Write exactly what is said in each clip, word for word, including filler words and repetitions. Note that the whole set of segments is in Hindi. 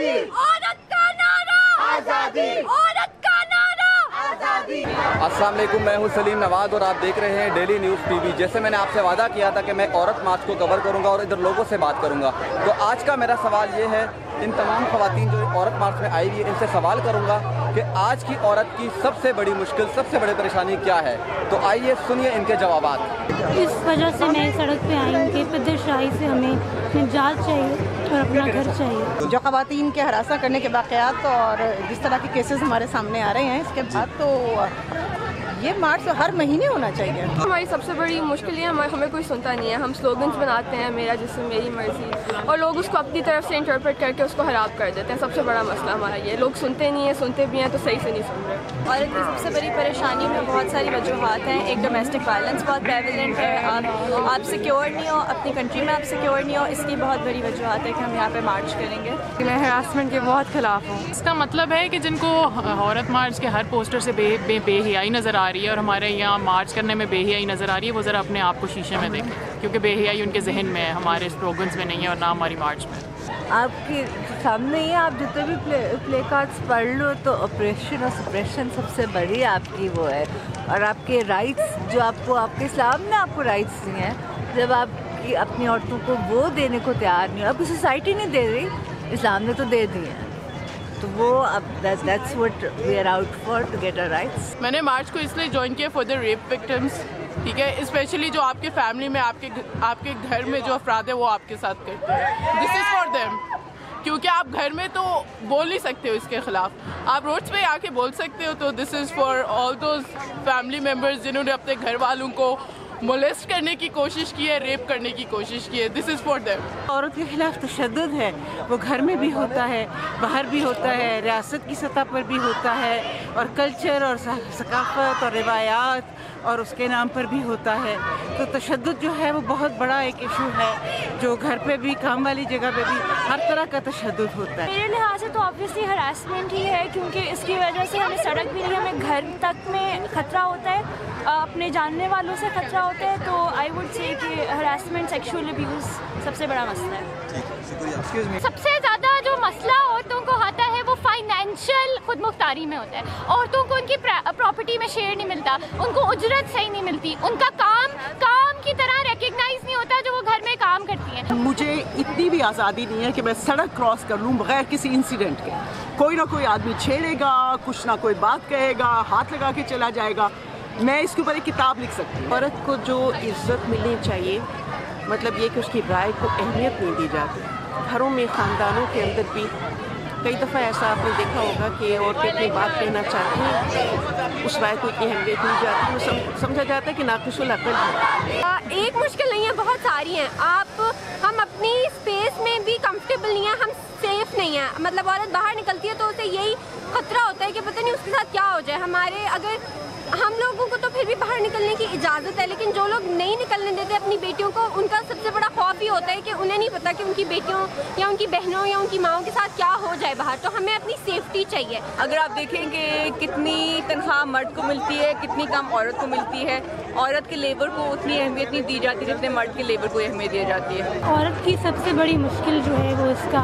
आजादी, औरत का नारा आजादी, औरत का नारा आजादी। अस्सलाम वालेकुम, मैं हूं सलीम नवाज और आप देख रहे हैं डेली न्यूज़ टीवी। जैसे मैंने आपसे वादा किया था कि मैं औरत मार्च को कवर करूंगा और इधर लोगों से बात करूंगा, तो आज का मेरा सवाल ये है, इन तमाम ख़वातीन जो औरत मार्च में आई हुई है, इनसे सवाल करूंगा कि आज की औरत की सबसे बड़ी मुश्किल, सबसे बड़ी परेशानी क्या है। तो आइए सुनिए इनके जवाबात। इस वजह से मैं सड़क पे आई हूँ कि पदरशाही से हमें निजात चाहिए और अपना घर चाहिए। जो ख़वातीन के हरासा करने के वाक़यात और जिस तरह के केसेस हमारे सामने आ रहे हैं, इसके बाद तो ये मार्च हर महीने होना चाहिए। हमारी सबसे बड़ी मुश्किल ये हमें हमें कोई सुनता नहीं है। हम स्लोगन्स बनाते हैं, मेरा जिसम मेरी मर्जी, और लोग उसको अपनी तरफ से इंटरप्रेट करके उसको ख़राब कर देते हैं। सबसे बड़ा मसला हमारा ये, लोग सुनते नहीं हैं, सुनते भी हैं तो सही से नहीं सुन रहे। औरत की सबसे बड़ी परेशानी में बहुत सारी वजूहात हैं। एक डोमेस्टिक वायलेंस बहुत प्रेवलेंट है, आप आप सिक्योर नहीं हो, अपनी कंट्री में आप सिक्योर नहीं हो, इसकी बहुत बड़ी वजूहात है कि हम यहाँ पे मार्च करेंगे। मैं हरासमेंट के बहुत खिलाफ हूँ। इसका मतलब है कि जिनको औरत मार्च के हर पोस्टर से बे बे बेहयाई नज़र आ रही है और हमारे यहाँ मार्च करने में बेहयाई नज़र आ रही है, वो ज़रा अपने आप को शीशे में देखें, क्योंकि बेहयाई उनके जहन में है, हमारे स्लोगन्स में नहीं है और ना हमारी मार्च में। आपके सामने ही आप जितने भी प्ले प्ले कार्ड्स पढ़ लो तो ऑपरेशन और सप्रेशन सबसे बड़ी आपकी वो है। और आपके राइट्स जो आपको आपके इस्लाम ने आपको राइट्स दिए हैं, जब आप अपनी औरतों को वो देने को तैयार नहीं हो, आपकी सोसाइटी नहीं दे रही, इस्लाम ने तो दे दिए हैं, तो वो अब that's what we are out for, to get our rights. मैंने मार्च को इसलिए ज्वाइन किया फॉर द रेप विक्टिम्स, ठीक है, स्पेशली जो आपके फैमिली में, आपके आपके घर में जो अफराद है वो आपके साथ करते हैं। दिस इज़ फॉर देम, क्योंकि आप घर में तो बोल नहीं सकते हो इसके खिलाफ, आप रोड्स पे आके बोल सकते हो। तो this is for all those family members जिन्होंने अपने घर वालों को मोलेस्ट करने की कोशिश की है, रेप करने की कोशिश की है। This is for them. औरत के खिलाफ तशद्दुद है, वो घर में भी होता है, बाहर भी होता है, रियासत की सतह पर भी होता है, और कल्चर और सकाफत और रिवायात और उसके नाम पर भी होता है। तो तशद्दुद जो है वो बहुत बड़ा एक इशू है, जो घर पे भी, काम वाली जगह पे भी हर तरह का तशद्दुद होता है। मेरे लिहाज से तो ऑब्वियसली हरासमेंट ही है, क्योंकि इसकी वजह से हमें सड़क भी नहीं, हमें घर तक में खतरा होता है, अपने जानने वालों से खतरा होता है। तो आई वुड से कि हरासमेंट, सेक्सुअल अब्यूज़ सबसे बड़ा मसला है। सबसे ज़्यादा जो मसला औरतों को आता है वो फाइनेंशियल खुद मुख्तारी में होता है। औरतों को उनकी प्रॉपर्टी में शेयर नहीं मिलता, उनको उजरत सही नहीं मिलती, उनका काम काम की तरह रिकग्नाइज नहीं होता जो वो घर में काम करती हैं। मुझे इतनी भी आज़ादी नहीं है कि मैं सड़क क्रॉस कर लूँ बगैर किसी इंसिडेंट के। कोई ना कोई आदमी छेड़ेगा, कुछ ना कोई बात कहेगा, हाथ लगा के चला जाएगा। मैं इसके ऊपर एक किताब लिख सकती हूँ। औरत को जो इज्जत मिलनी चाहिए, मतलब ये कि उसकी राय को अहमियत नहीं दी जाती। घरों में, ख़ानदानों के अंदर भी कई दफ़ा ऐसा आपने देखा होगा कि औरतें अपनी बात कहना चाहती हैं, उस राय को इतनी अहमियत दी जाती है, सम, समझा जाता है कि नाक़िसुल अक़ल है। एक मुश्किल नहीं है, बहुत सारी हैं। आप हम अपनी स्पेस में भी कंफर्टेबल नहीं है, हम सेफ नहीं है। मतलब औरत बाहर निकलती है तो उसे यही खतरा होता है कि पता नहीं उसके साथ क्या हो जाए। हमारे अगर हम लोगों को तो फिर भी बाहर निकलने की इजाज़त है, लेकिन जो लोग नहीं निकलने देते अपनी बेटियों को, उनका सबसे बड़ा खौफ ही होता है कि उन्हें नहीं पता कि उनकी बेटियों या उनकी बहनों या उनकी माओं के साथ क्या हो जाए बाहर। तो हमें अपनी सेफ्टी चाहिए। अगर आप देखेंगे कितनी तनख्वाह मर्द को मिलती है, कितनी कम औरत को मिलती है, औरत के लेबर को उतनी अहमियत नहीं दी जाती जितने मर्द के लेबर को अहमियत दी जाती है। औरत की सबसे बड़ी मुश्किल जो है वो इसका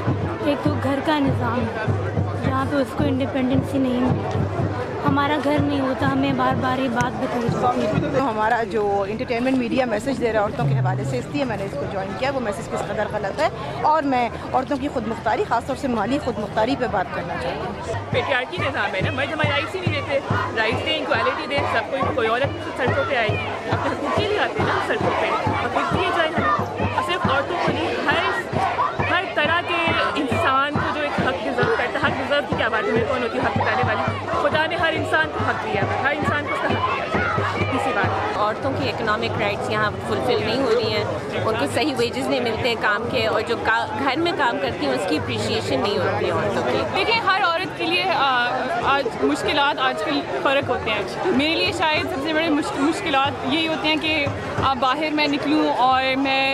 एक तो घर का निज़ाम है, जहाँ पे उसको इंडिपेंडेंसी नहीं मिलती। हमारा घर नहीं होता, हमें बार बार ये बात बताई जाती है। तो हमारा जो इंटरटेनमेंट मीडिया मैसेज दे रहा है औरतों के हवाले से, इसलिए मैंने इसको ज्वाइन किया। वो मैसेज किस कदर गलत है, और मैं औरतों की खुद मुख्तारी, खासतौर से माली खुद मुख्तारी पर बात करना चाहती हूँ। पेट्रियार्की निज़ाम है ना, मर्द हमारे राइट्स ही नहीं देते, राइट्स दें, इक्वालिटी दें सबको। कोई औरत सड़कों पे आएगी, अपने हकूक़ के लिए आते हैं ना सड़कों पे, हकूक़ दिए जाए हमें, और सिर्फ औरतों को नहीं, हर हर तरह के इंसान को जो एक हक डिज़र्व करता है। हक डिज़र्व की क्या बात है, मेरे कौन होती है हक बताने वाली? खुदा ने हर इंसान को हक दिया है, हर इंसान को उसका हक दिया है। इसी बात, औरतों की इकोनॉमिक राइट्स यहाँ फुलफिल नहीं हो रही हैं, उनको सही वेजेस नहीं मिलते हैं काम के, और जो घर में काम करती हैं उसकी अप्रिशिएशन नहीं होती है औरतों की। देखिए, हर औरत के लिए आ, आज मुश्किलात आजकल फ़र्क होते हैं। मेरे लिए शायद सबसे बड़े मुश्किलात यही होते हैं कि आ, बाहर मैं निकलूँ और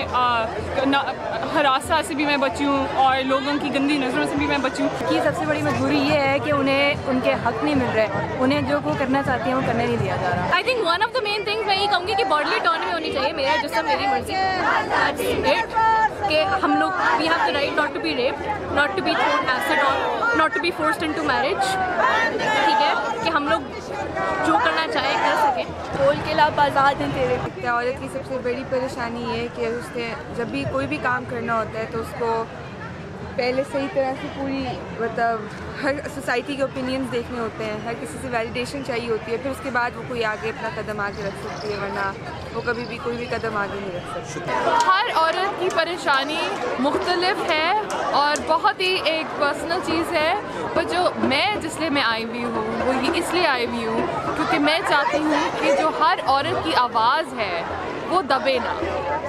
मैं हरासा से भी मैं बचूँ और लोगों की गंदी नज़रों से भी मैं बचूँ। की सबसे बड़ी मजबूरी ये है कि उन्हें उनके हक नहीं मिल रहे, उन्हें जो वो करना चाहती हैं वो करने नहीं दिया जा रहा। I think one of the main things मैं ये कहूँगी कि बॉडली ऑटोनॉमी होनी चाहिए, मेरा जिसम मेरी मर्जी, कि हम लोग we have the right not to be raped, not to be thrown acid on, not to be forced into marriage, ठीक है, कि हम लोग जो करना चाहे कर सकें। बोल के लाभ आज़ाद हैं तेरे। औरत की सबसे बड़ी परेशानी ये है कि उसने जब भी कोई भी काम करना होता है तो उसको पहले सही तरह से पूरी मतलब हर सोसाइटी के ओपिनियंस देखने होते हैं, हर किसी से वैलिडेशन चाहिए होती है, फिर उसके बाद वो कोई आगे अपना कदम आगे रख सकती है, वरना वो कभी भी कोई भी कदम आगे नहीं रख सकती। हर औरत की परेशानी मुख्तलिफ है और बहुत ही एक पर्सनल चीज़ है, पर जो मैं जिसलिए मैं आई हुई हूँ वो ये इसलिए आई हुई हूँ क्योंकि मैं चाहती हूँ कि जो हर औरत की आवाज़ है वो दबे ना।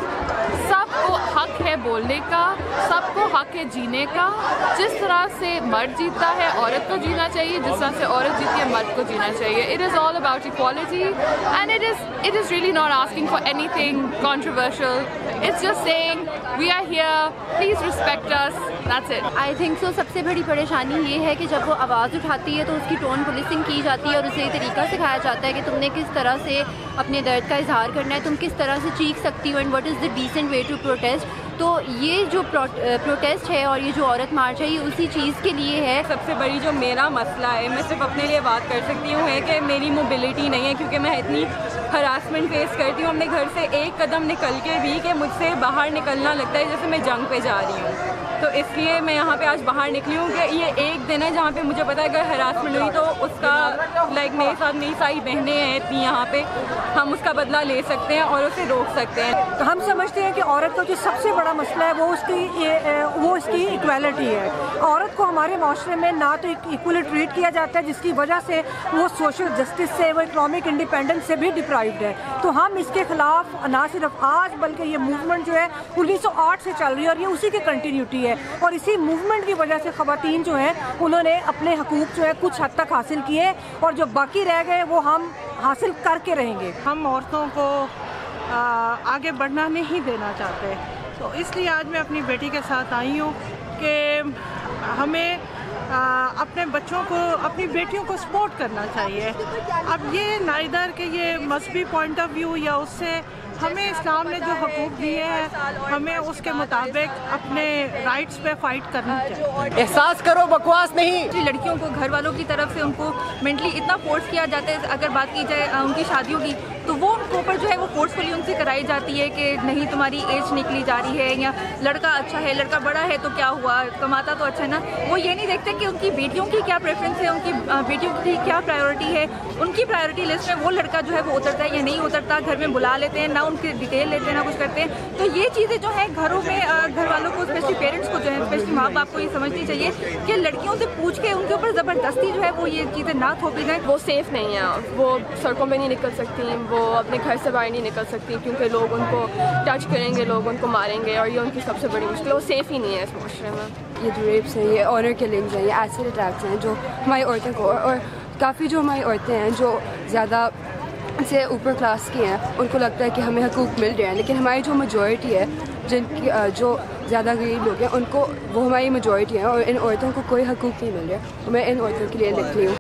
सबको हक है बोलने का, सबको हक है जीने का। जिस तरह से मर्द जीता है औरत को जीना चाहिए, जिस तरह से औरत जीती है मर्द को जीना चाहिए। It is all about equality and it is it is really not asking for anything controversial. It's just saying we are here, please respect us, that's it. I think so सबसे बड़ी परेशानी ये है कि जब वो आवाज़ उठाती है तो उसकी टोन पुलिसिंग की जाती है और उसे तरीका सिखाया जाता है कि तुमने किस तरह से अपने दर्द का इजहार करना है, तुम किस तरह से चीख सकती हो and what is the decent way to protest. तो ये जो प्रोटेस्ट है और ये जो औरत मार्च है ये उसी चीज़ के लिए है। सबसे बड़ी जो मेरा मसला है, मैं सिर्फ अपने लिए बात कर सकती हूँ, है कि मेरी मोबिलिटी नहीं है, क्योंकि मैं इतनी हरासमेंट फेस करती हूँ अपने घर से एक कदम निकल के भी कि मुझसे बाहर निकलना लगता है जैसे मैं जंग पे जा रही हूँ। तो इसलिए मैं यहाँ पे आज बाहर निकली हूँ कि ये एक दिन है जहाँ पे मुझे पता है अगर हरासमेंट हुई तो उसका लाइक मेरे साथ मेरी सारी बहनें हैं इतनी यहाँ पे, हम उसका बदला ले सकते हैं और उसे रोक सकते हैं। तो हम समझते हैं कि औरत का जो सबसे बड़ा मसला है वो उसकी वो उसकी इक्वालिटी है। औरत को हमारे माशरे में ना तो इक्वली ट्रीट किया जाता है, जिसकी वजह से वो सोशल जस्टिस से, वो इकनॉमिक इंडिपेंडेंस से भी डिप्राइव्ड है। तो हम इसके खिलाफ ना सिर्फ आज बल्कि ये मूवमेंट जो है उन्नीस सौ आठ से चल रही है और ये उसी की कंटिन्यूटी है। और इसी मूवमेंट की वजह से ख़वातीन जो हैं उन्होंने अपने हकूक़ जो है कुछ हद तक हासिल किए और जो बाकी रह गए वो हम हासिल करके रहेंगे। हम औरतों को आ, आगे बढ़ना नहीं देना चाहते, तो इसलिए आज मैं अपनी बेटी के साथ आई हूँ कि हमें आ, अपने बच्चों को, अपनी बेटियों को सपोर्ट करना चाहिए। अब ये नाइदर के ये मजहबी पॉइंट ऑफ व्यू या उससे हमें इस्लाम ने जो हकूक़ दिए हैं हमें उसके मुताबिक अपने राइट्स पे फाइट करना चाहिए। एहसास करो, बकवास नहीं। लड़कियों को घर वालों की तरफ से उनको मेंटली इतना फोर्स किया जाता है, अगर बात की जाए उनकी शादियों की तो वो उनके ऊपर जो है वो फोर्सफुली उनसे कराई जाती है कि नहीं तुम्हारी एज निकली जा रही है, या लड़का अच्छा है, लड़का बड़ा है तो क्या हुआ, कमाता तो अच्छा है ना। वो ये नहीं देखते कि उनकी बेटियों की क्या प्रेफरेंस है, उनकी बेटियों की क्या प्रायोरिटी है। उनकी प्रायोरिटी लिस्ट में वो लड़का जो है वो उतरता है या नहीं उतरता, घर में बुला लेते हैं, ना उनकी डिटेल लेते हैं ना कुछ करते हैं। तो ये चीज़ें जो है घरों में घर वालों को, स्पेशली पेरेंट्स को जो है, स्पेशली माँ बाप को ये समझनी चाहिए कि लड़कियों से पूछ के उनके ऊपर ज़बरदस्ती जो है वो ये चीज़ें ना थोपी जाए। वो सेफ़ नहीं है, वो सड़कों में नहीं निकल सकती, वो अपने घर से बाहर नहीं निकल सकती क्योंकि लोग उनको टच करेंगे, लोग उनको मारेंगे और ये उनकी सबसे बड़ी मुश्किल है। वो सेफ़ ही नहीं है इस माशरे में। ये जो रेप्स हैं, ये ऑनर किलिंग्स हैं, ये एसिड अटैक्स हैं जो हमारी औरतों को, और काफ़ी जो हमारी औरतें हैं जो ज़्यादा से ऊपर क्लास की हैं उनको लगता है कि हमें हकूक़ मिल रहे हैं, लेकिन हमारी जो मेजॉरिटी है, जिनकी जो ज़्यादा गरीब लोग हैं उनको, वो हमारी मेजॉरिटी है और इन औरतों को कोई हकूक़ नहीं मिल रहा। मैं इन औरतों के लिए लिख रही हूँ।